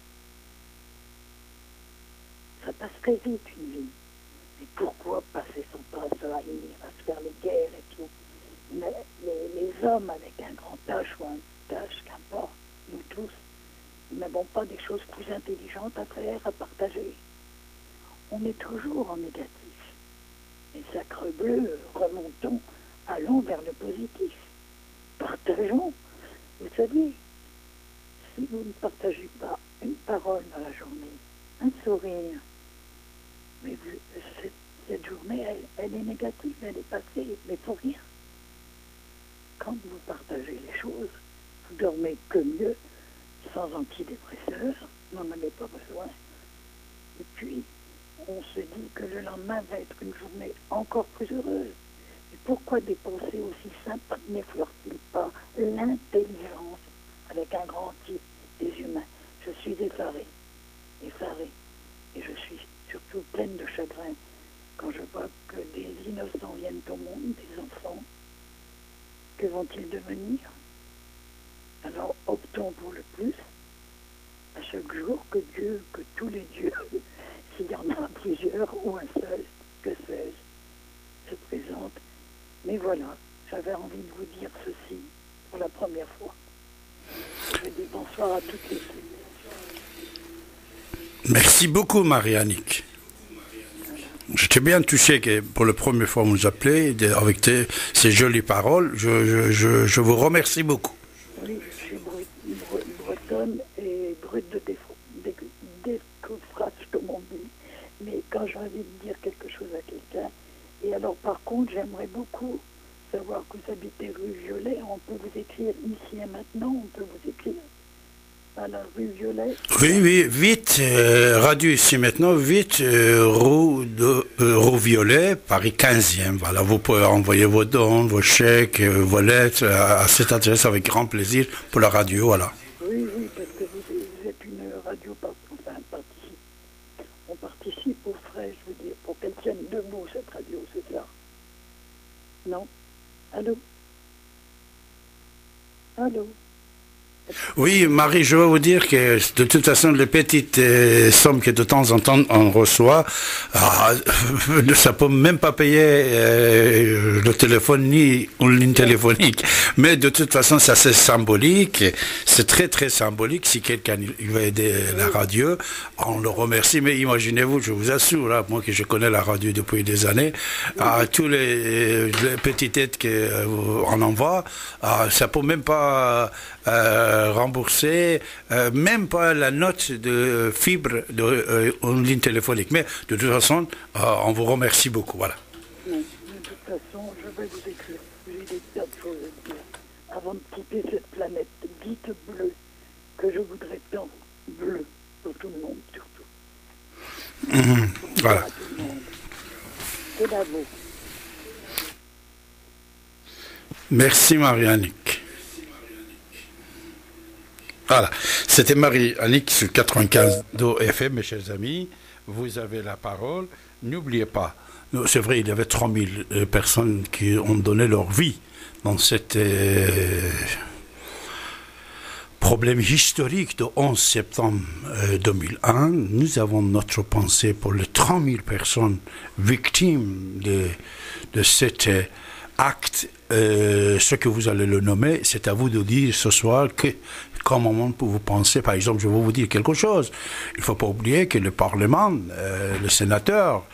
Ça passe très vite une vie. Mais pourquoi passer son temps à se haïr, à se faire les guerres et tout? Les hommes avec un grand H ou un H, qu'importe, nous tous, nous n'avons pas des choses plus intelligentes à faire, à partager. On est toujours en négatif. Et sacre bleu, remontons, allons vers le positif. Partageons. Vous savez, si vous ne partagez pas une parole dans la journée, un sourire, mais cette journée, elle est négative, elle est passée, mais pour rien. Quand vous partagez les choses, vous dormez que mieux, sans antidépresseurs, vous n'en avez pas besoin. Et puis, on se dit que le lendemain va être une journée encore plus heureuse. Et pourquoi des pensées aussi simples n'effleurent-ils pas l'intelligence avec un grand type des humains? Je suis effarée. Et je suis surtout pleine de chagrin quand je vois que des innocents viennent au monde, des enfants. Que vont-ils devenir? Alors optons pour le plus, à chaque jour que Dieu, que tous les dieux, s'il y en a plusieurs ou un seul, que sais-je, se présentent. Mais voilà, j'avais envie de vous dire ceci pour la première fois. Je dis bonsoir à toutes les filles. Merci beaucoup, Marie-Annick. J'étais bien touché que pour la première fois vous nous appelez avec ces jolies paroles. Je vous remercie beaucoup. Oui, je suis bretonne et brute de décoffrage, comme on dit. Mais quand j'ai envie de dire quelque chose à quelqu'un, et alors par contre, j'aimerais beaucoup savoir que vous habitez rue Violet, on peut vous écrire ici et maintenant, on peut vous écrire à la rue Violet. Oui, vite, radio ici maintenant, vite, rue Violet, Paris 15e. Voilà, vous pouvez envoyer vos dons, vos chèques, vos lettres à cette adresse avec grand plaisir pour la radio, voilà. Oui, parce que vous êtes une radio, on participe aux frais, je veux dire, pour qu'elle tienne debout, cette radio, c'est ça? Non? Allô? Oui, Marie, je veux vous dire que de toute façon, les petites sommes que de temps en temps on reçoit, ça peut même pas payer le téléphone ni une ligne téléphonique. Mais de toute façon, ça c'est symbolique. C'est très très symbolique. Si quelqu'un il va aider la radio, on le remercie. Mais imaginez-vous, je vous assure, là, moi que je connais la radio depuis des années, tous les petites aides qu'on envoie, ça peut même pas rembourser même pas la note de fibre en ligne téléphonique. Mais de toute façon, on vous remercie beaucoup. Voilà. De toute façon, je vais vous écrire. J'ai des tas de choses à dire. Avant de quitter cette planète dite bleue, que je voudrais tant bleue pour tout le monde, surtout. Voilà. C'est l'amour. Merci Marie-Annick. Voilà, c'était Marie-Annick sur 95 FM, mes chers amis. Vous avez la parole. N'oubliez pas, c'est vrai, il y avait 3000 personnes qui ont donné leur vie dans cet problème historique de 11 septembre 2001. Nous avons notre pensée pour les 3000 personnes victimes de cet acte. Ce que vous allez le nommer, c'est à vous de dire ce soir comment vous pensez. Par exemple, je vais vous dire quelque chose. Il ne faut pas oublier que le Parlement, le sénateur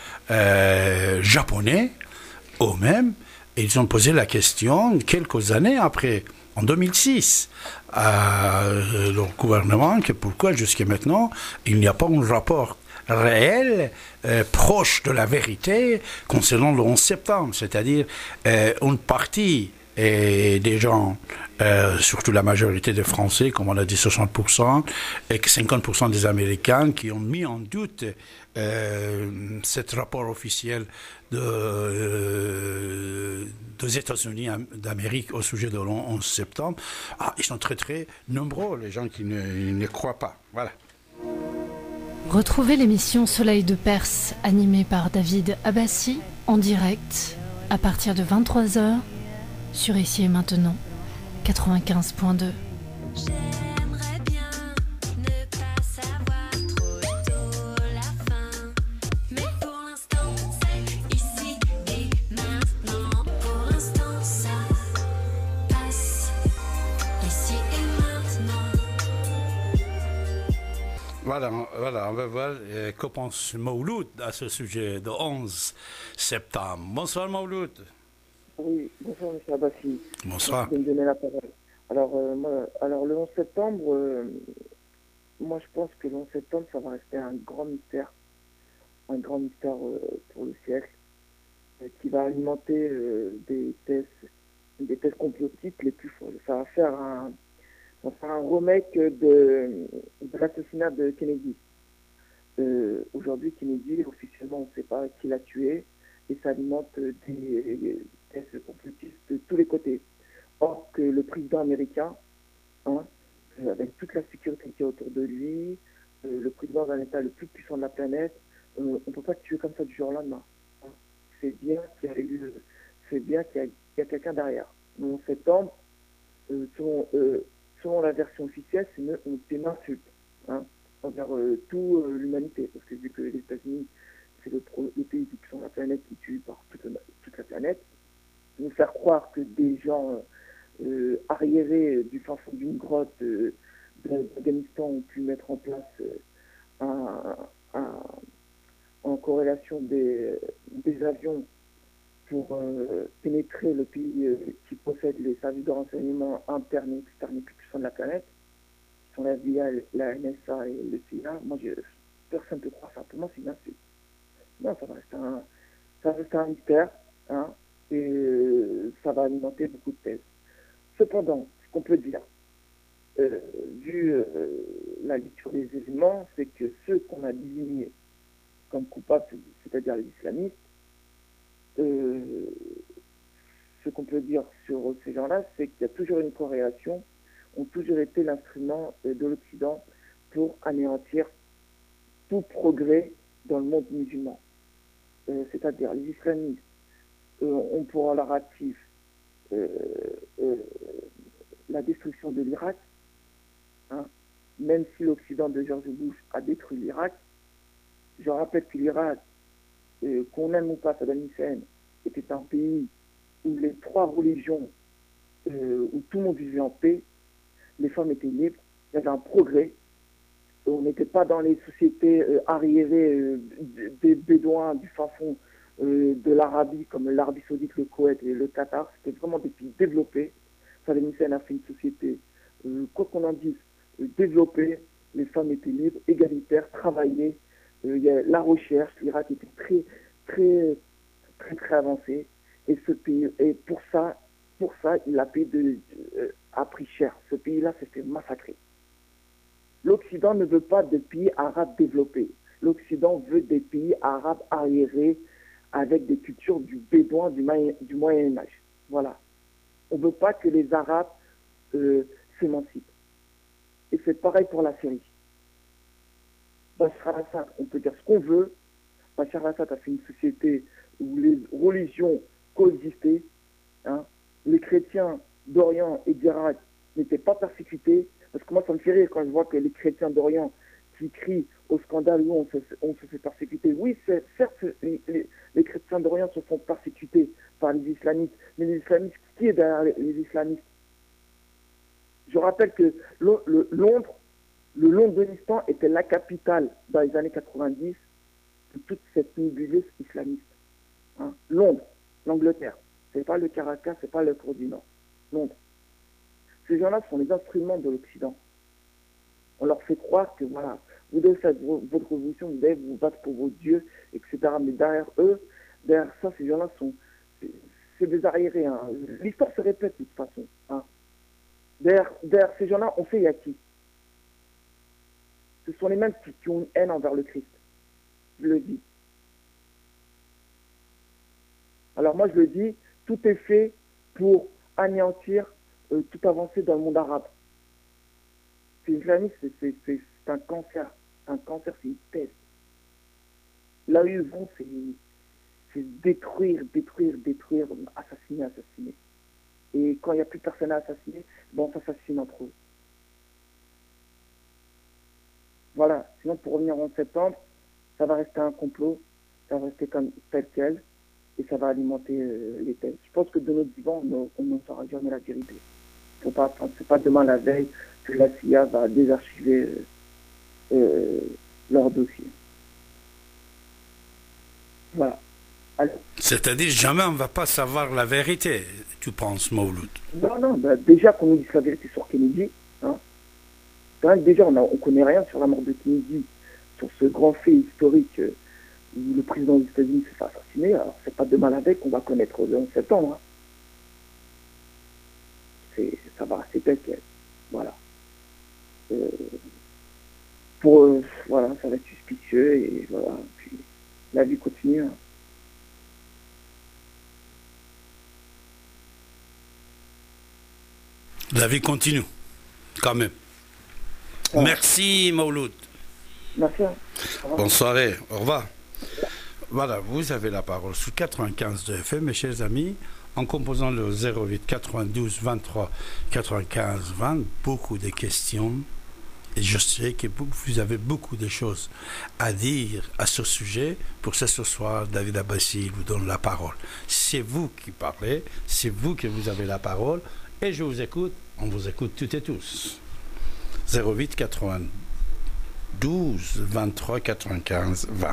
japonais, eux-mêmes, ils ont posé la question quelques années après en 2006 à le gouvernement que pourquoi jusqu'à maintenant il n'y a pas un rapport réel, proche de la vérité concernant le 11 septembre, c'est-à-dire une partie des gens, surtout la majorité des Français, comme on a dit 60%, et que 50% des Américains qui ont mis en doute cet rapport officiel des États-Unis d'Amérique au sujet de le 11 septembre. Ils sont très très nombreux, les gens qui ne croient pas. Voilà. Retrouvez l'émission Soleil de Perse, animée par David Abbassi, en direct, à partir de 23h, sur Ici et Maintenant, 95.2. J'aimerais bien ne pas savoir trop tôt la fin, mais pour l'instant c'est ici et maintenant. Pour l'instant ça passe ici et maintenant. Voilà, on va voir que pense Mouloud à ce sujet de 11 septembre. Bonsoir Mouloud. Oui, bonsoir M. Abbassi. Bonsoir. Merci de me donner la parole. Alors, le 11 septembre, moi je pense que le 11 septembre, ça va rester un grand mystère pour le siècle, qui va alimenter des thèses complotiques les plus folles. Ça va faire un remake de l'assassinat de Kennedy. Aujourd'hui, Kennedy, officiellement, on ne sait pas qui l'a tué, et ça alimente des thèses complotistes de tous les côtés. Or que le président américain, avec toute la sécurité qui est autour de lui, le président d'un État le plus puissant de la planète, on ne peut pas tuer comme ça du jour au lendemain. C'est bien qu'il y a quelqu'un derrière. Le 11 septembre, selon la version officielle, c'est une insulte envers toute l'humanité. Parce que vu que les États-Unis, c'est le pays le plus puissant de la planète qui tue par toute la planète, nous faire croire que des gens arriérés du fin fond d'une grotte d'Afghanistan ont pu mettre en place en corrélation des avions pour pénétrer le pays qui possède les services de renseignement internes et externes les plus puissants de la planète, qui sont la CIA, la NSA et le CIA. Moi, personne ne peut croire ça. Pour moi, c'est une insulte. Non, ça va rester un mystère, et ça va alimenter beaucoup de thèses. Cependant, ce qu'on peut dire, vu la lecture des événements, c'est que ceux qu'on a désignés comme coupables, c'est-à-dire les islamistes, ce qu'on peut dire sur ces gens-là, c'est qu'il y a toujours une corrélation, ont toujours été l'instrument de l'Occident pour anéantir tout progrès dans le monde musulman. C'est-à-dire les islamistes ont pour leur actif la destruction de l'Irak, même si l'Occident de George Bush a détruit l'Irak. Je rappelle que l'Irak, qu'on aime ou pas Saddam Hussein, était un pays où les trois religions, où tout le monde vivait en paix, les femmes étaient libres, il y avait un progrès. On n'était pas dans les sociétés arriérées des Bédouins du fin fond de l'Arabie, comme l'Arabie Saoudite, le Koweït et le Qatar. C'était vraiment des pays développés. Saddam Hussein a fait une société, quoi qu'on en dise, développée. Les femmes étaient libres, égalitaires, travaillaient. Il y a la recherche. L'Irak était très, très, très, très avancé. Et ce pays, et pour ça, il a pris cher. Ce pays-là s'est fait massacrer. L'Occident ne veut pas de pays arabes développés. L'Occident veut des pays arabes arriérés avec des cultures du bédouin du Moyen-Âge. Voilà. On ne veut pas que les Arabes s'émancipent. Et c'est pareil pour la Syrie. Bachar al-Assad, on peut dire ce qu'on veut. Bachar al-Assad a fait une société où les religions coexistaient. Les chrétiens d'Orient et d'Irak n'étaient pas persécutés. Parce que moi, ça me fait rire quand je vois que les chrétiens d'Orient qui crient au scandale où on se fait persécuter. Oui, certes, les chrétiens d'Orient se font persécuter par les islamistes. Mais les islamistes, qui est derrière les islamistes? Je rappelle que le Londonistan était la capitale dans les années 90 de toute cette nébuleuse islamiste. Londres, l'Angleterre. C'est pas le Caracas, c'est pas le Tour du Nord. Londres. Ces gens-là sont les instruments de l'Occident. On leur fait croire que voilà, vous devez faire votre révolution, vous devez vous battre pour vos dieux, etc. Mais derrière eux, derrière ça, ces gens-là c'est des arriérés. Hein. L'histoire se répète de toute façon. Hein. Derrière ces gens-là, on sait y a qui. Ce sont les mêmes qui ont une haine envers le Christ. Je le dis. Alors moi, je le dis, tout est fait pour anéantir toute avancée dans le monde arabe. L'islamisme, c'est un cancer. Un cancer, c'est une peste. Là où ils vont, c'est détruire, assassiner. Et quand il n'y a plus personne à assassiner, on s'assassine entre eux. Voilà. Sinon, pour revenir en septembre, ça va rester un complot, ça va rester comme tel quel, et ça va alimenter les thèses. Je pense que de notre vivant, on ne saura jamais la vérité. Faut pas attendre. C'est pas demain la veille que la CIA va désarchiver leur dossier. Voilà. Alors, c'est-à-dire, jamais on ne va pas savoir la vérité, tu penses, Mouloud? Non, déjà qu'on nous dise la vérité sur Kennedy, hein, déjà on ne connaît rien sur la mort de Kennedy, sur ce grand fait historique où le président des États-Unis s'est fait assassiner. Alors c'est pas demain la veille qu'on va connaître le 11 septembre. Hein. Ça va rester tel quel. Voilà. Voilà, ça va être suspicieux et voilà. Puis la vie continue. Hein. La vie continue, quand même. Ouais. Merci, Mouloud. Merci. Bonne soirée. Au revoir. Voilà, vous avez la parole sur 95 de FM, mes chers amis, en composant le 08 92 23 95 20. Beaucoup de questions. Et je sais que vous avez beaucoup de choses à dire à ce sujet. Pour ce soir, David Abbassi vous donne la parole. C'est vous qui parlez, c'est vous qui vous avez la parole. Et je vous écoute, on vous écoute toutes et tous. 08 92 23 95 20.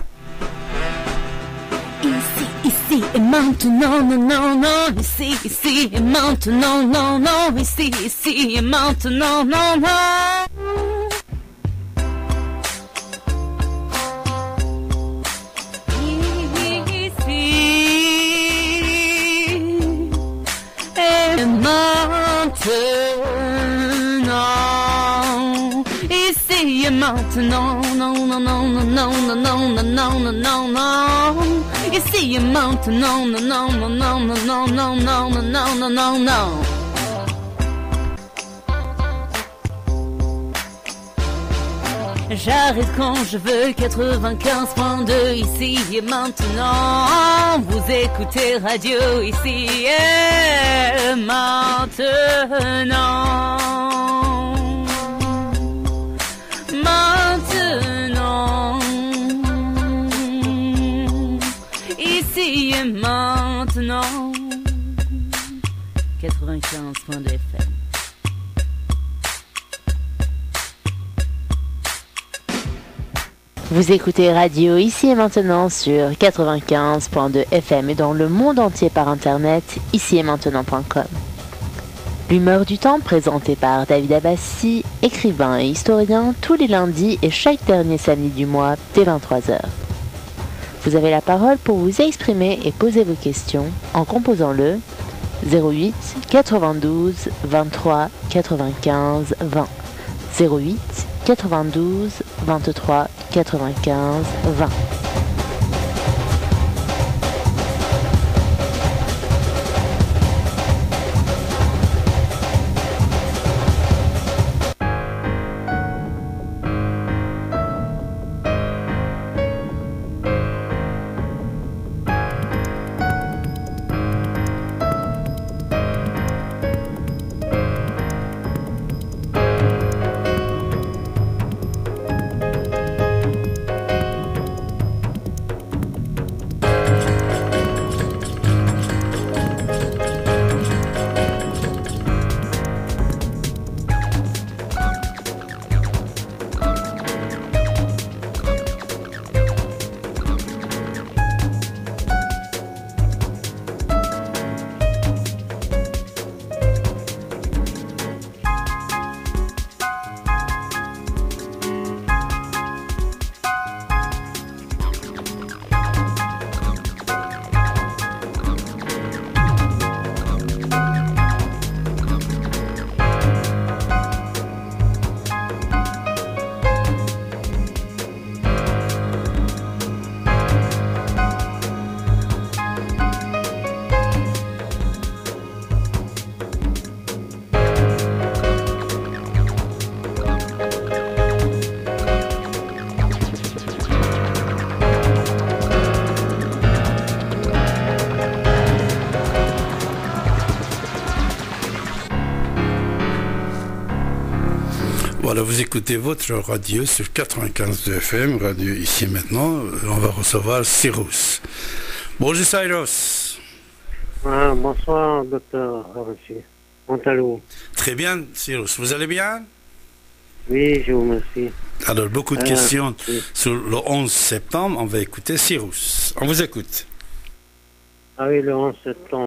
Ici et maintenant, non, ici et maintenant, non, ici et maintenant, non. Maintenant, non, ici et maintenant, non. J'arrête quand je veux, 95.2 ici et maintenant. Vous écoutez radio ici et maintenant. Ici et maintenant. 95.2 FM. Vous écoutez radio ici et maintenant sur 95.2 FM et dans le monde entier par internet, ici et maintenant.com. L'humeur du temps présentée par David Abbassi, écrivain et historien, tous les lundis et chaque dernier samedi du mois dès 23h. Vous avez la parole pour vous exprimer et poser vos questions en composant le 08 92 23 95 20. 08 92 23 95 20. Voilà, vous écoutez votre radio sur 95 FM, radio ici et maintenant. On va recevoir Cyrus. Bonjour Cyrus. Bonsoir, docteur Abachi. Comment allez-vous? Très bien, Cyrus. Vous allez bien? Oui, je vous remercie. Alors, beaucoup de questions oui. sur le 11 septembre. On va écouter Cyrus. On vous écoute. Ah oui, le 11 septembre.